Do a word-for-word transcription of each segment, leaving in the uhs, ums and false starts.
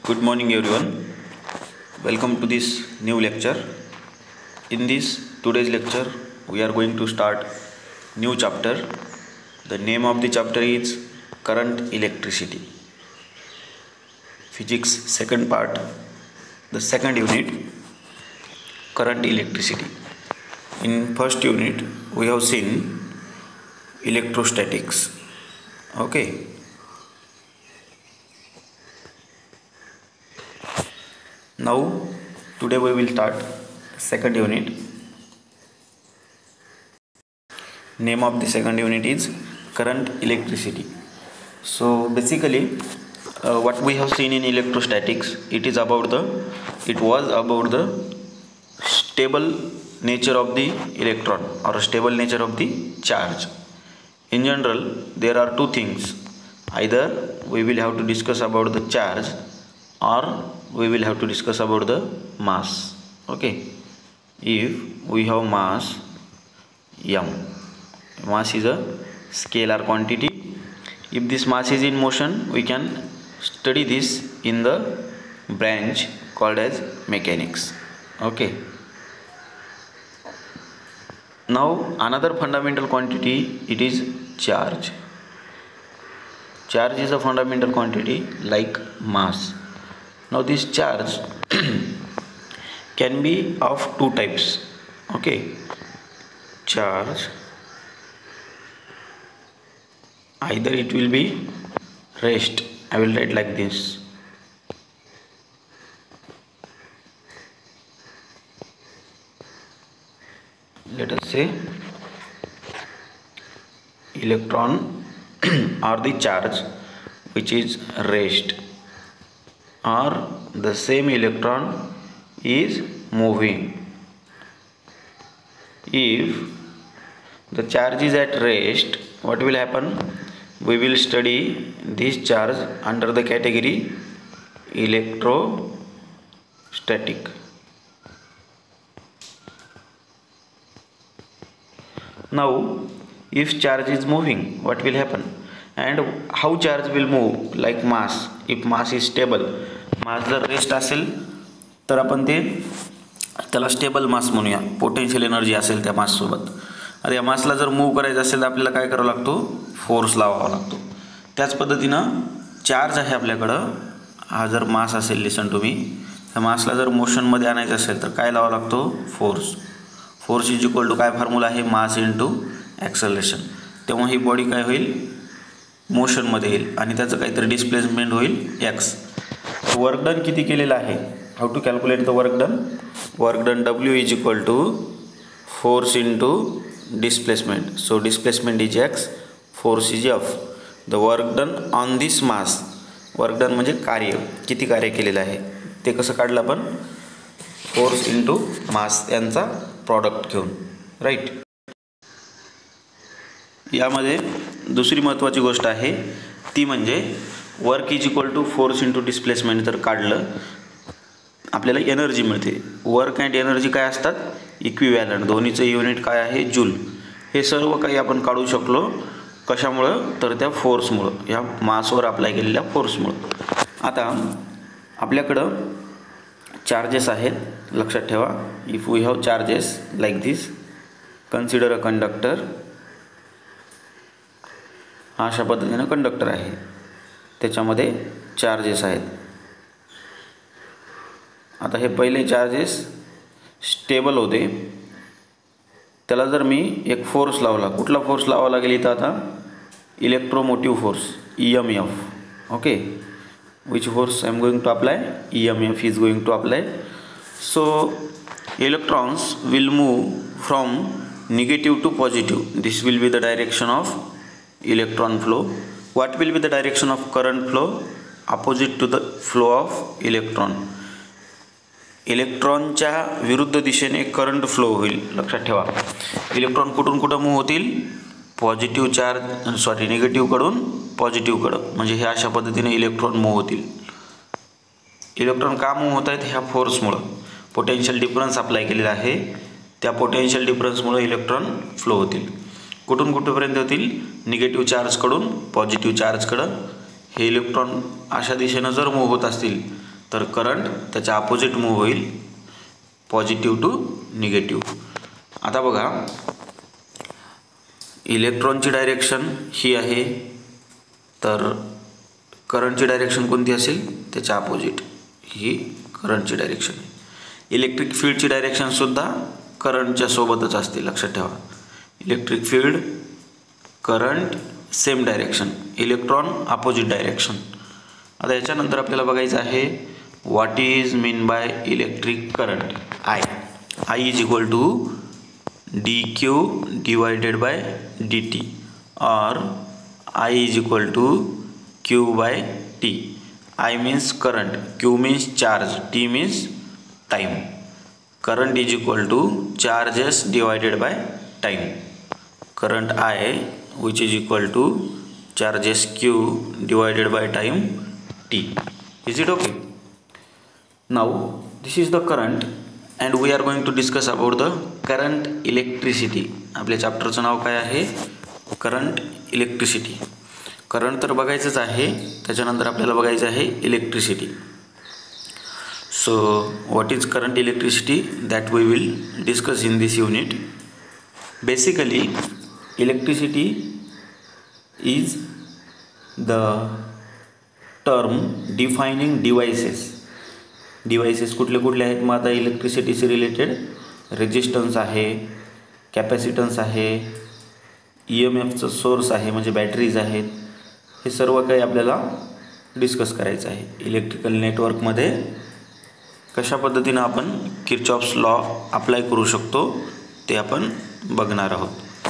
Good morning everyone. Welcome to this new lecture. In this today's lecture we are going to start new chapter. The name of the chapter is current electricity. Physics second part, the second unit, current electricity. In first unit we have seen electrostatics. Okay. Now today we will start second unit. Name of the second unit is current electricity. So basically uh, what we have seen in electrostatics, it is about the it was about the stable nature of the electron or stable nature of the charge. In general there are two things. Either we will have to discuss about the charge or we will have to discuss about the mass. Okay, if we have mass m, mass is a scalar quantity. If this mass is in motion, we can study this in the branch called as mechanics. Okay, now another fundamental quantity, it is charge. Charge is a fundamental quantity like mass. Now this charge can be of two types. Okay, charge, either it will be rest. I will write like this. Let us say electron or the charge which is rest, or the same electron is moving. If the charge is at rest, what will happen? We will study this charge under the category electrostatic. Now if charge is moving, what will happen? And how charge will move? Like mass. If mass is stable, मास जर rest असेल तर आपण ते त्याला stable मास म्हणूया. Potential energy असेल त्या मास सोबत. आता या मासला जर मूव्ह करायचं असेल तर आपल्याला काय करावं लागतो? फोर्स लावावा लागतो. त्याच पद्धतीनं चार्ज आहे आपल्याकडं. हा जर मास असेल, लिसन टू मी, त्या मासला जर मोशनमध्ये आणायचं असेल तर काय लावावा लागतो? Force. Force is equal to काय फॉर्म्युला आहे? Mass into acceleration. तेव्हा ही बॉडी काय होईल? मोशनमध्ये येईल आणि त्याचं काहीतरी डिस्प्लेसमेंट होईल एक्स. वर्क डन किती केलेलं आहे? How to calculate the work done? Work done W is equal to force into displacement. So displacement is X, force is F. The work done on this mass. Work done म्हणजे कार्य, किती कार्य केलेलं आहे ते कसं काढलं आपण? फोर्स इंटू मास यांचा प्रॉडक्ट घेऊन. राईट. यामध्ये दुसरी महत्त्वाची गोष्ट आहे ती म्हणजे work is equal to force into displacement जर काढलं आपल्याला एनर्जी मिळते. वर्क अँड एनर्जी काय असतात? इक्विव्हॅलंट. दोन्हीचं युनिट काय आहे? जूल. हे सर्व काही आपण काढू शकलो कशामुळं? तर त्या फोर्समुळं, ह्या मासवर अप्लाय केलेल्या फोर्समुळं. आता आपल्याकडं चार्जेस आहेत. लक्षात ठेवा, if we have charges like this, consider a conductor. हा अशा पद्धतीनं कंडक्टर आहे, त्याच्यामध्ये चार्जेस आहेत. आता हे पहिले चार्जेस स्टेबल होते, त्याला जर मी एक फोर्स लावला, कुठला फोर्स लावावा लागेल इथं? आता electromotive force, E M F. Okay, which force I am going to apply? E M F is going to apply. So electrons will move from negative to positive. This will be the direction of electron flow. What will be the direction of current flow? Opposite to the flow of electron. इलेक्ट्रॉनच्या विरुद्ध दिशेने current flow होईल. लक्षात ठेवा, electron कुठून कुठं move होतील? Positive charge sorry निगेटिव्हकडून पॉझिटिव्हकडं. म्हणजे हे अशा पद्धतीने इलेक्ट्रॉन मूव्ह होतील. इलेक्ट्रॉन का मूव्ह होत आहेत? ह्या फोर्समुळं. पोटेन्शियल डिफरन्स अप्लाय केलेला आहे, त्या पोटेन्शियल डिफरन्समुळे इलेक्ट्रॉन फ्लो होतील. कुठून कुठेपर्यंत होतील? निगेटिव्ह चार्जकडून पॉझिटिव्ह चार्जकडं. हे इलेक्ट्रॉन अशा दिशेनं जर मूव्ह होत असतील तर करंट त्याच्या अपोजिट मूव्ह होईल, पॉझिटिव्ह टू निगेटिव्ह. आता बघा, इलेक्ट्रॉनची डायरेक्शन ही आहे, तर करंटची डायरेक्शन कोणती असेल, त्याच्या अपोजिट ही करंटची डायरेक्शन आहे. इलेक्ट्रिक फील्डची डायरेक्शनसुद्धा करंटच्या सोबतच असते, लक्षात ठेवा. Electric field, current same direction, electron opposite direction. आता याच्यानंतर आपल्याला बघायचं आहे what is mean by electric current. I I is equal to D Q divided by D T, और I is equal to Q by T. I means current, Q means charge, T means time. Current is equal to charges divided by time. Current I, which is equal to charges Q divided by time T. Is it okay? Now this is the current and we are going to discuss about the current electricity. आपल्या चॅप्टरचं नाव काय आहे, current electricity. Current तर बघायचंच आहे, त्याच्यानंतर आपल्याला बघायचं आहे electricity. So what is current electricity, that we will discuss in this unit. Basically electricity is the term defining devices. Devices कुठले कुठले आहेत, मग आता इलेक्ट्रिसिटीशी रिलेटेड रेजिस्टन्स आहे, कॅपॅसिटन्स आहे, ई एम एफचं सोर्स आहे म्हणजे बॅटरीज आहेत. हे सर्व काही आपल्याला डिस्कस करायचं आहे. इलेक्ट्रिकल नेटवर्कमध्ये कशा पद्धतीनं आपण किर्चॉफ्स लॉ अप्लाय करू शकतो ते आपण बघणार आहोत.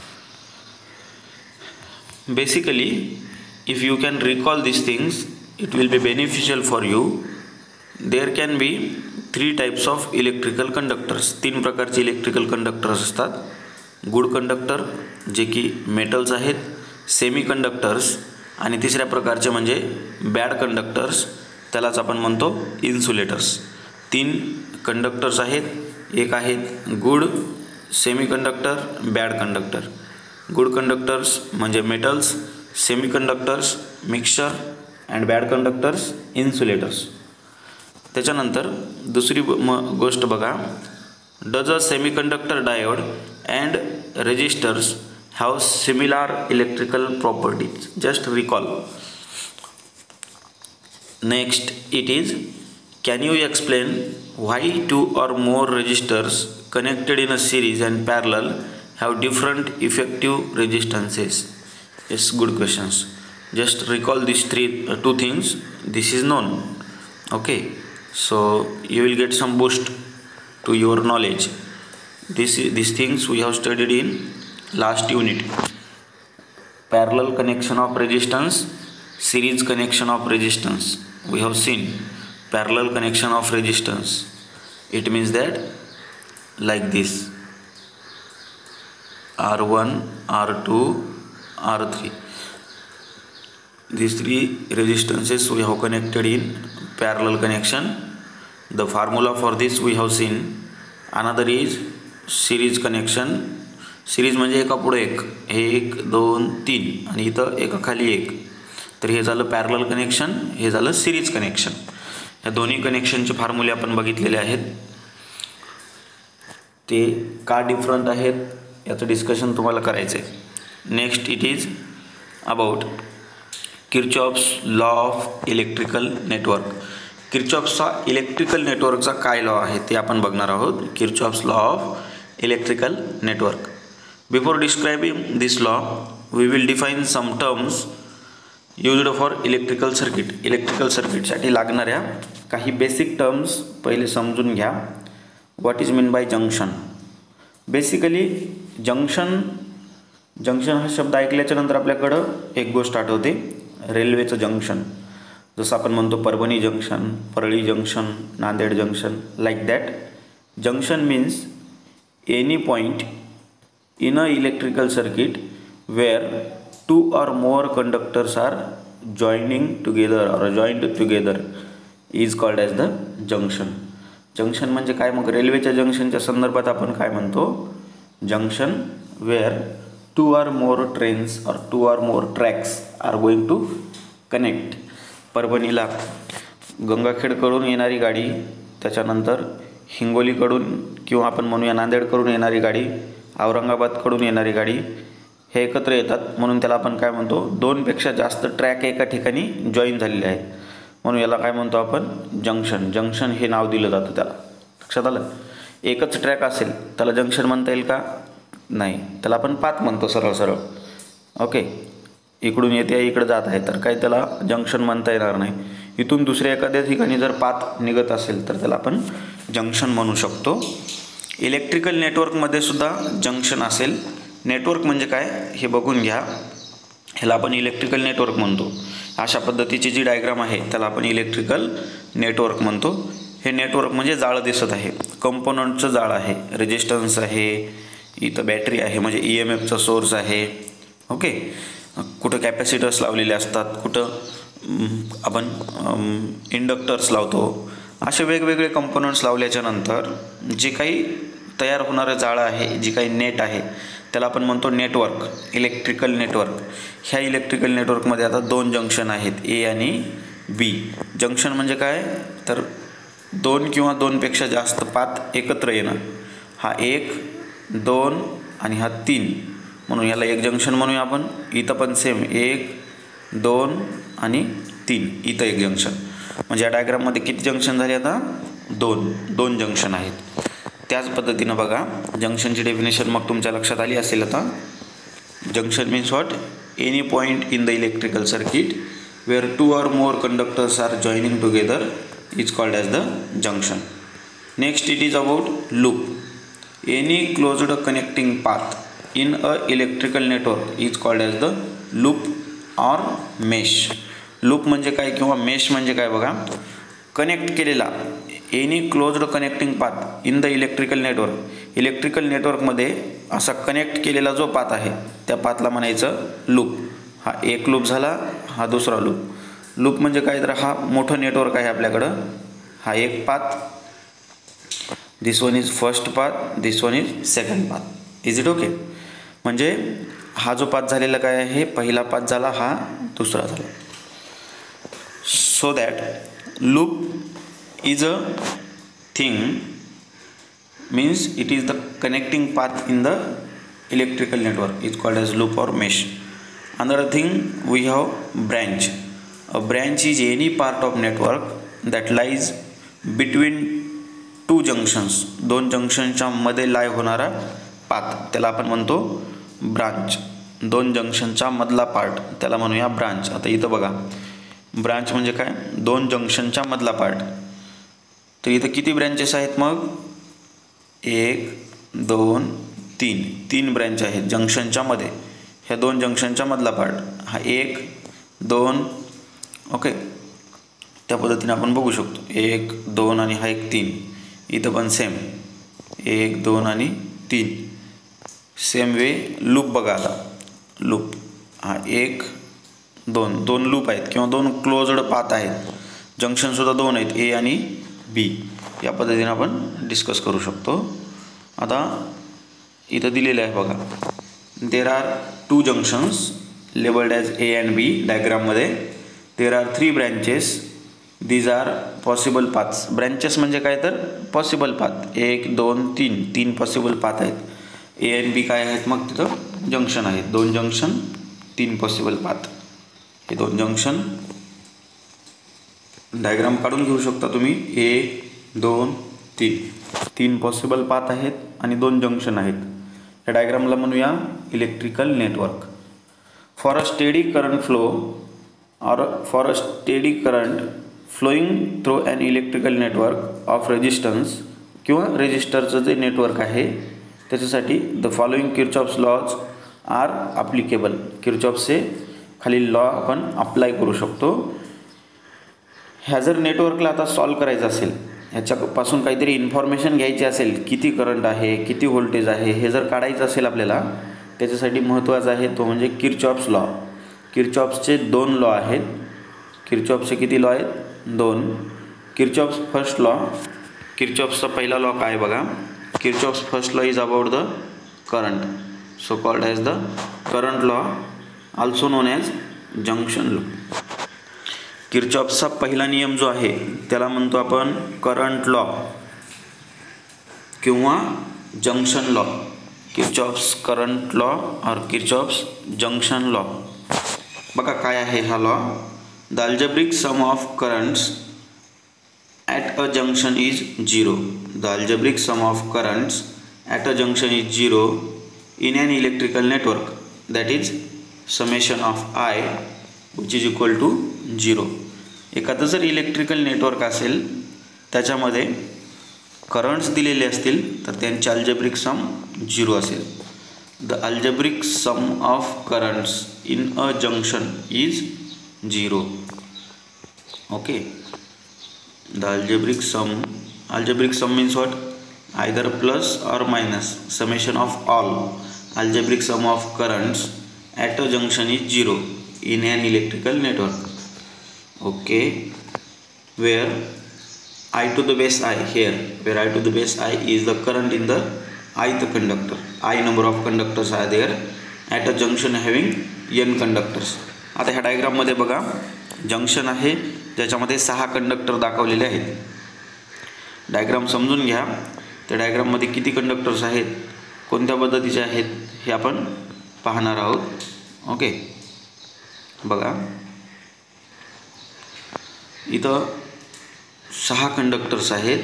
Basically if you can recall this things it will be beneficial for you. There can be three types of electrical conductors. तीन प्रकारचे इलेक्ट्रिकल कंडक्टर्स असतात. गुड कंडक्टर जे की मेटल्स आहेत, सेमी कंडक्टर्स, आणि तिसऱ्या प्रकारचे म्हणजे बॅड कंडक्टर्स, त्यालाच आपण म्हणतो इन्सुलेटर्स. तीन कंडक्टर्स आहेत, एक आहेत good, semiconductor, bad conductor. Good conductors म्हणजे metals, semiconductors mixture, and bad conductors insulators. त्याच्यानंतर दुसरी म गोष्ट बघा, does a semiconductor diode and resistors have similar electrical properties. Just recall. Next it is, can you explain why two or more resistors connected in a series and parallel have different effective resistances? Yes, good questions. Just recall these three uh, two things. This is known. Okay, so you will get some boost to your knowledge. This these things we have studied in last unit. Parallel connection of resistance, series connection of resistance. We have seen parallel connection of resistance. It means that like this, R one, R two, R three. These three resistances we have connected in parallel connection. The formula for this we have seen. Another is series connection. Series म्हणजे एका पुढे एक, हे एक दोन तीन आणि इथं एका खाली एक. तर हे झालं पॅरलल कनेक्शन, हे झालं सिरीज कनेक्शन. या दोन्ही कनेक्शनचे फॉर्म्युले आपण बघितलेले आहेत. ते का डिफरंट आहेत याचं डिस्कशन तुम्हाला करायचं आहे. Next it is about Kirchhoff's law of electrical network. किर्चॉफ्सचा इलेक्ट्रिकल नेटवर्कचा काय लॉ आहे ते आपण बघणार आहोत. Kirchhoff's law of electrical network. Before describing this law, we will define some terms used for electrical circuit. Electrical circuit साठी लागणाऱ्या काही बेसिक टर्म्स पहिले समजून घ्या. What is mean by junction. Basically junction junction हा शब्द ऐकल्याच्या नंतर आपल्याकडं एक गोष्ट आठवते, रेल्वेचं जंक्शन. जसं आपण म्हणतो Parbhani junction, Parli junction, Nanded junction, like that. Junction means any point in a electrical circuit where two or more conductors are joining together or joined together is called as the junction. Junction म्हणजे काय, मग रेल्वेच्या जंक्शनच्या संदर्भात आपण काय म्हणतो, junction where two or more trains और two or more tracks are going to connect. परभणीला गंगाखेडकडून येणारी गाडी, त्याच्यानंतर हिंगोलीकडून किंवा आपण म्हणूया नांदेडकडून येणारी गाडी, औरंगाबादकडून येणारी गाडी हे एकत्र येतात, म्हणून त्याला आपण काय म्हणतो, दोनपेक्षा जास्त ट्रॅक एका ठिकाणी जॉईन झालेले आहेत, म्हणून याला काय म्हणतो आपण, जंक्शन. जंक्शन हे नाव दिलं जातं त्याला. लक्षात आलं. एकच ट्रॅक असेल त्याला जंक्शन म्हणता येईल का, नाही, त्याला आपण पाथ म्हणतो सरळ सरळ. ओके, इकडून येते इकडे जात आहे तर काय त्याला जंक्शन म्हणता येणार नाही. इथून दुसऱ्या एखाद्या ठिकाणी जर पाथ निघत असेल तर त्याला आपण जंक्शन म्हणू शकतो. इलेक्ट्रिकल नेटवर्कमध्ये सुद्धा जंक्शन असेल. नेटवर्क म्हणजे काय हे बघून घ्या. ह्याला आपण इलेक्ट्रिकल नेटवर्क म्हणतो. अशा पद्धतीची जी डायग्राम आहे त्याला आपण इलेक्ट्रिकल नेटवर्क म्हणतो. हे नेटवर्क म्हणजे जाळं दिसत आहे, कंपोनंटचं जाळं आहे, रेजिस्टन्स आहे, इथं बॅटरी आहे म्हणजे ई एम एफचा सोर्स आहे. ओके, कुठं कॅपॅसिटर्स लावलेले असतात, कुठं आपण इंडक्टर्स लावतो. असे वेगवेगळे कंपोनंट्स लावल्याच्या नंतर जे काही तयार होणारं जाळं आहे, जी काही नेट आहे त्याला आपण म्हणतो नेटवर्क, इलेक्ट्रिकल नेटवर्क. ह्या इलेक्ट्रिकल नेटवर्कमध्ये आता दोन जंक्शन आहेत, ए आणि बी. जंक्शन म्हणजे काय तर दोन किंवा दोनपेक्षा जास्त पाथ एकत्र येणं. हा एक, दोन आणि हा तीन, म्हणून याला एक जंक्शन म्हणूया आपण. इथं पण सेम एक, दोन आणि तीन, इथं एक जंक्शन. म्हणजे या डायग्राममध्ये किती जंक्शन झाले आता, दोन दोन जंक्शन आहेत. त्याच पद्धतीनं बघा जंक्शनची डेफिनेशन मग तुमच्या लक्षात आली असेल आता. Junction means what, any point in the electrical circuit where two or more conductors are joining together is called as the junction. Next it is about loop. Any closed connecting path in a electrical network is called as the loop or mesh. Loop म्हणजे काय किंवा mesh म्हणजे काय बघा, connect केलेला any closed connecting path in the electrical network. Electrical नेटवर्कमध्ये असा connect केलेला जो पाथ आहे त्या पाथला म्हणायचं लूप. हा एक लूप झाला, हा दुसरा लूप. लूप म्हणजे काय तर हा मोठं नेटवर्क आहे आपल्याकडं, हा एक path, this one is first path, this one is second path. Is it okay. म्हणजे हा जो पाथ झालेला काय आहे, पहिला पाथ झाला, हा दुसरा झाला. So that loop is a thing means it is the connecting path in the electrical network is called as loop or mesh. Another thing we have branch. A branch is any part of network that lies between two junctions. दोन जंक्शनच्या मध्ये लाय होणारा path त्याला आपण म्हणतो branch. दोन जंक्शनच्या मधला पार्ट त्याला म्हणूया ब्रांच. आता इथं बघा ब्रांच म्हणजे काय, दोन जंक्शनच्या मधला पार्ट. तर इथं किती ब्रँचेस आहेत मग, एक, दोन, तीन, तीन ब्रँच आहेत जंक्शनच्या मध्ये. ह्या दोन जंक्शनच्या मधला पार्ट हा एक, दोन. ओके, त्या पद्धतीने आपण बघू शकतो एक, दोन आणि हा एक तीन. इथं पण सेम एक, दोन आणि तीन. सेम वे लूप बघा आता, लूप हा एक, दोन, दोन लूप आहेत किंवा दोन क्लोज्ड पाथ आहेत. जंक्शनसुद्धा दोन आहेत, ए आणि बी. या पद्धतीने आपण डिस्कस करू शकतो. आता इथं दिलेलं आहे बघा, there are two junctions labelled as A and B. डायग्राममध्ये there are three branches, these are possible paths. Branches म्हणजे काय तर पॉसिबल पाथ, एक, दोन, तीन, तीन पॉसिबल पाथ आहेत. ए अँड बी काय आहेत मग तिथं जंक्शन आहेत, दोन जंक्शन, तीन पॉसिबल पाथ. हे दोन जंक्शन डायग्राम काढून घेऊ शकता तुम्ही. एक, दोन, तीन, तीन पॉसिबल पाथ आहेत आणि दोन जंक्शन आहेत. या डायग्रामला म्हणूया electrical network. For a steady current flow or for a steady current flowing through an electrical network of resistance किंवा रेजिस्टरचं जे नेटवर्क आहे त्याच्यासाठी the following Kirchhoff's laws are applicable. किर्चॉफ्सचे खालील लॉ आपण अप्लाय करू शकतो. ह्या जर नेटवर्कला आता सॉल्व करायचं असेल, ह्याच्यापासून काहीतरी इन्फॉर्मेशन घ्यायची असेल, किती करंट आहे, किती व्होल्टेज आहे, हे जर काढायचं असेल आपल्याला, त्याच्यासाठी महत्त्वाचा आहे तो म्हणजे किर्चॉफ्स लॉ. किर्चॉफ्सचे दोन लॉ आहेत. किर्चॉफ्सचे किती लॉ आहेत, दोन. किर्चॉफ्स फर्स्ट लॉ, किर्चॉफ्सचा पहिला लॉ काय बघा, Kirchhoff's first law is about the current, so called as the current law, also known as junction law. किरचॉफचा पहिला नियम जो आहे त्याला म्हणतो आपण करंट लॉ किंवा junction law. Kirchhoff's current law और किरचॉफ्स जंक्शन लॉ. बघा काय आहे हा law. The algebraic sum of currents at a junction is zero. The algebraic sum of currents at a junction is zero in an electrical network that is summation of I which is equal to zero. एखादं जर electrical network असेल त्याच्यामध्ये currents दिलेले असतील तर त्यांचे algebraic sum zero असेल. The algebraic sum of currents in a junction is zero. Okay. The algebraic sum algebraic sum means what. Either plus और minus summation of all algebraic sum of currents at a junction is zero in an electrical network. Okay, where I to the base I here where I to the base I is the current in the ith conductor. I number of conductors are there at a junction having n conductors. आता ह्या diagram मध्ये बघा junction आहे ज्याच्यामध्ये सहा conductor दाखवलेले आहेत. Diagram समजून घ्या. त्या डायग्राम मध्ये किती कंडक्टर्स आहेत, कोणत्या पद्धतीचे आहेत हे आपण पाहणार आहोत. ओके. बघा इथं सहा कंडक्टर्स आहेत.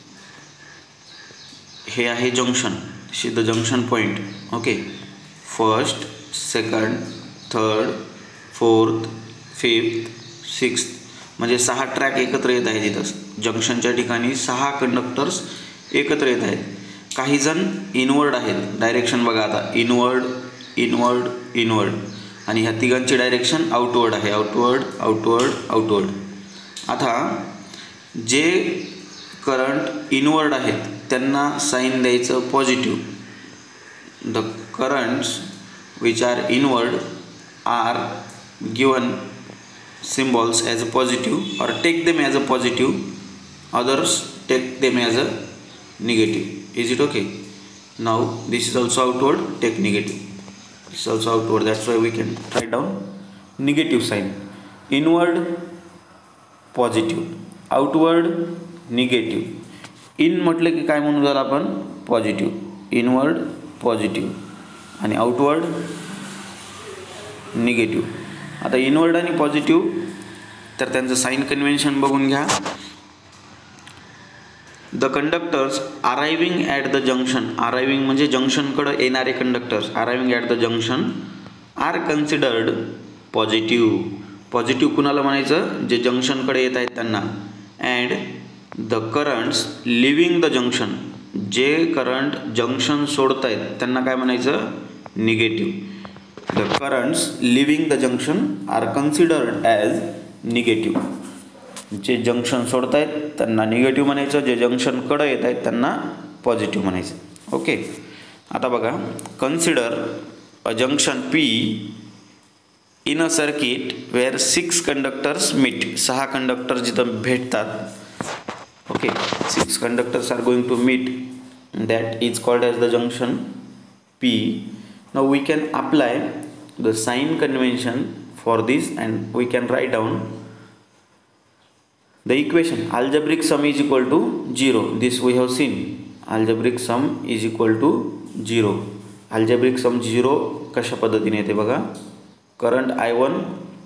हे आहे junction. See the junction point. Okay. First, second, third, fourth, fifth, sixth म्हणजे सहा ट्रॅक एकत्र येत आहेत. इथं जंक्शनच्या ठिकाणी सहा कंडक्टर्स एकत्र येत आहेत. काही जण इनवर्ड आहेत. डायरेक्शन बघा आता इनवर्ड इनवर्ड इनवर्ड आणि ह्या तिघांची डायरेक्शन आउटवर्ड आहे. Outward outward outward. आता जे करंट इनवर्ड आहेत त्यांना साईन द्यायचं positive. The currents which are inward are given symbols as a positive और take them as a positive. Others take them as a negative. Is it okay. Now this is also outward. Take negative. This is also outward. That's why we can write down negative sign. Inward positive, outward negative. In म्हटलं की काय म्हणू झालं आपण positive. Inward positive आणि outward negative. आता inward आणि positive तर त्यांचं साइन कन्व्हेन्शन बघून घ्या. The conductors arriving at the junction. Arriving म्हणजे जंक्शनकडे येणारे conductors. Arriving at the junction are considered positive. Positive कुणाला म्हणायचं, जे जंक्शनकडे येत आहेत त्यांना. And the currents leaving the junction. जे करंट जंक्शन सोडत आहेत त्यांना काय म्हणायचं, negative. The currents leaving the junction are considered as negative. जे जंक्शन सोडत आहेत त्यांना निगेटिव्ह म्हणायचं, जे जंक्शनकडे येत आहेत त्यांना पॉझिटिव्ह म्हणायचं. ओके. आता बघा consider a junction P in a circuit where six conductors meet. सहा कंडक्टर जिथं भेटतात. Okay. Six conductors are going to meet. That is called as the junction P. Now we can apply the sign convention for this and we can write down the equation. Algebraic sum is equal to zero. This we have seen. Algebraic sum is equal to zero. Algebraic sum zero कशा पद्धतीने येते बघा. Current I one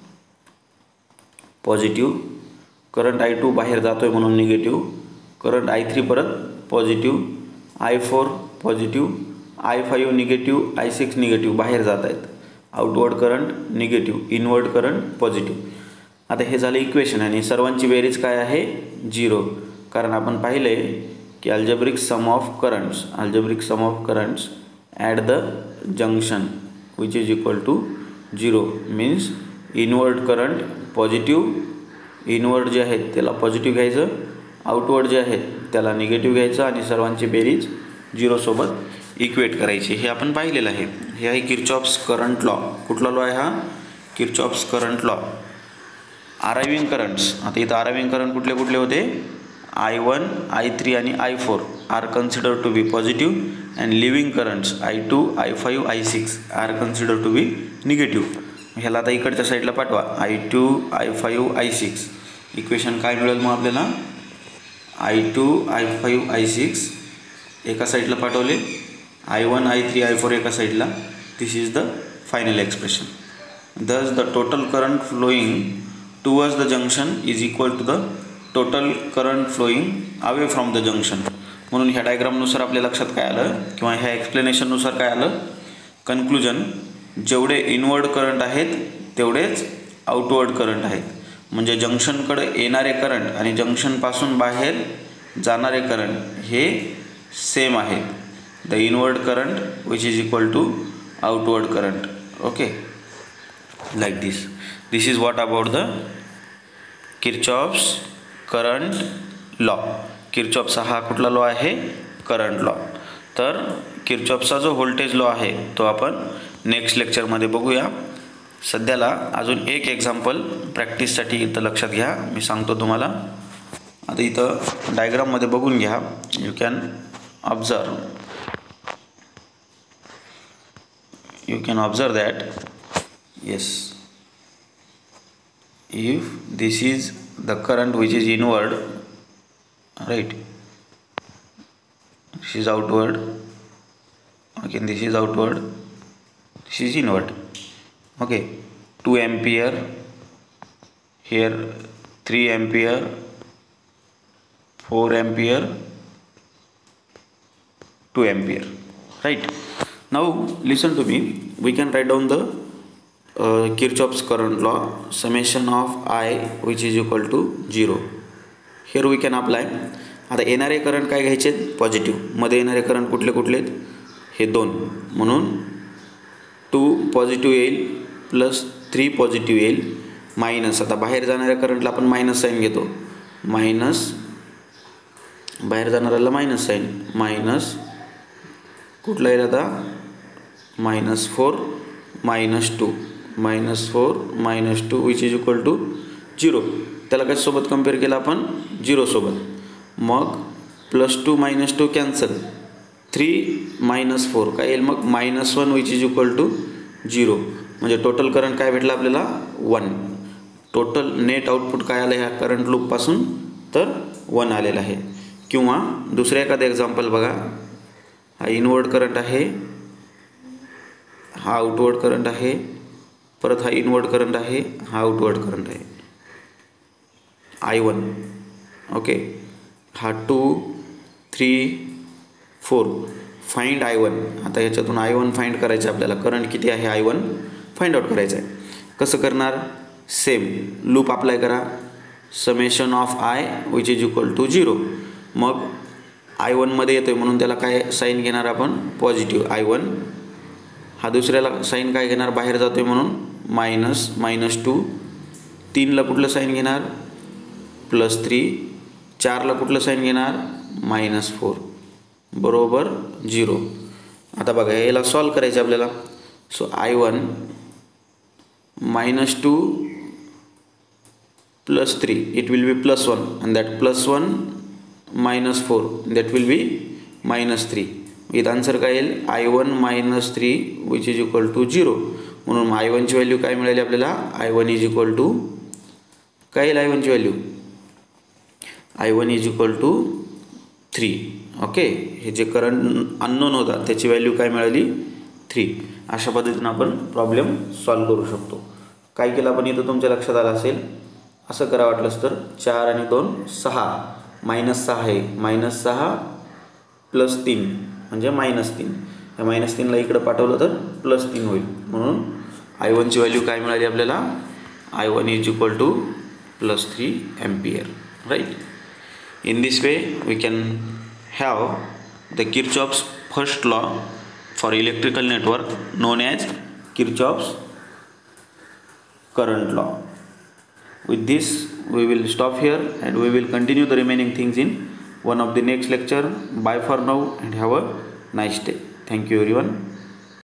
positive, current I two बाहेर जातोय म्हणून negative, current I three परत positive, I four positive, I five negative, I six negative बाहेर जात आहेत. Outward current negative, inward current positive. आता हे झालं इक्वेशन आणि सर्वांची बेरीज काय आहे, झिरो. कारण आपण पाहिले की algebraic sum of currents algebraic sum of currents at the junction which is equal to zero. Means inward current positive, inward जे आहेत त्याला पॉझिटिव्ह घ्यायचं, आउटवर्ड जे आहेत त्याला निगेटिव्ह घ्यायचं आणि सर्वांची बेरीज झिरोसोबत इक्वेट करायची. हे आपण पाहिलेलं आहे. हे आहे किरचॉफ्स करंट लॉ. कुठला लॉ आहे हा, Kirchhoff's current law. Arriving currents. आता इथं अरायविंग करंट कुठले कुठले होते, आय वन आय थ्री आणि I four are consider to be positive and leaving currents I two I five I six are consider to be negative. ह्याला आता इकडच्या साईडला पाठवा, I two I five I six. Equation काय मिळेल मग आपल्याला, I two I five I six एका साईडला पाठवले, I one I three I four एका साईडला. This is the final expression. Thus the total current flowing towards the junction is equal to the total current flowing away from the junction. म्हणून ह्या डायग्रामनुसार आपल्या लक्षात काय आलं किंवा ह्या एक्सप्लेनेशननुसार काय आलं, कन्क्लुजन जेवढे इनवर्ड करंट आहेत तेवढेच आउटवर्ड करंट आहेत. म्हणजे जंक्शनकडे येणारे करंट आणि जंक्शनपासून बाहेर जाणारे करंट हे सेम आहेत. The inward current which is equal to outward current. Okay, like this. This is what about the Kirchhoff's current law. किर्चॉफचा हा कुठला लॉ आहे, करंट लॉ. तर किर्चॉफचा जो व्होल्टेज लॉ आहे तो आपण नेक्स्ट लेक्चरमध्ये बघूया. सध्याला अजून एक एक्झाम्पल प्रॅक्टिससाठी इथं लक्षात घ्या, मी सांगतो तुम्हाला. आता इथं डायग्राममध्ये बघून घ्या. You can observe you can observe that yes if this is the current which is inward, right, this is outward, again this is outward, this is inward. Okay, two ampere here, three ampere, four ampere, two ampere, right. Now listen to me, we can write down the uh, Kirchhoff's current law, summation of I which is equal to zero. Here we can apply. आता येणारे current काय घ्यायचे, positive. मध्ये येणारे current कुठले कुठले आहेत, हे दोन. म्हणून टू पॉझिटिव्ह येईल प्लस थ्री पॉझिटिव्ह येईल, मायनस. आता बाहेर जाणाऱ्या करंटला आपण मायनस साईन घेतो, मायनस. बाहेर जाणाऱ्याला मायनस साईन, मायनस कुठला येईल आता, minus four minus two, minus four minus two which is equal to zero. त्याला कशासोबत कम्पेअर केलं आपण, झिरोसोबत. मग plus two minus two cancel, three minus four काय येईल मग, minus one which is equal to zero. म्हणजे टोटल करंट काय भेटला आपल्याला, वन. टोटल नेट आउटपुट काय आलं ह्या करंट लूपपासून, तर वन आलेलं आहे. किंवा दुसरं एखादं एक्झाम्पल बघा. हा इनवर्ड करंट आहे, हा आउटवर्ड करंट आहे, परत हा इनवर्ड करंट आहे, हा आउटवर्ड करंट आहे, आय वन. ओके, हा two three four, find I one. आता ह्याच्यातून आय वन फाइंड करायचं आपल्याला, करंट किती आहे आय वन फाइंड आउट करायचं आहे. कसं करणार, सेम लूप अप्लाय करा, summation of I which is equal to zero. मग आय वनमध्ये येतो आहे म्हणून त्याला काय साईन घेणार आपण, पॉझिटिव्ह आय वन. हा दुसऱ्याला साईन काय घेणार, बाहेर जातो आहे म्हणून मायनस, मायनस टू. तीनला कुठलं साईन घेणार, प्लस थ्री. चारला कुठलं साईन घेणार, मायनस फोर, बरोबर झिरो. आता बघा याला सॉल्व करायचं आपल्याला. So I one minus two plus three, it will be plus one, and that plus one minus four, that will be minus three. With answer काय येईल, I one minus three which is equal to zero. म्हणून I वनची value काय मिळाली आपल्याला, I one is equal to काय येईल, I वनची value I one is equal to three. Okay, हे जे करंट अननोन होता त्याची व्हॅल्यू काय मिळाली, थ्री. अशा पद्धतीनं आपण प्रॉब्लेम सॉल्व करू शकतो. काय केलं आपण इथं तुमच्या लक्षात आलं असेल, असं करा वाटलंच तर, चार आणि दोन सहा, मायनस सहा आहे, मायनस सहा प्लस तीन म्हणजे मायनस तीन. या मायनस तीनला इकडं पाठवलं तर प्लस तीन होईल. म्हणून आय वनची व्हॅल्यू काय मिळाली आपल्याला, I one is equal to plus three ampere. Right. In this way we can have the Kirchhoff's first law for electrical network known as Kirchhoff's current law. With this we will stop here and we will continue the remaining things in one of the next lecture. Bye for now and have a nice day. Thank you everyone.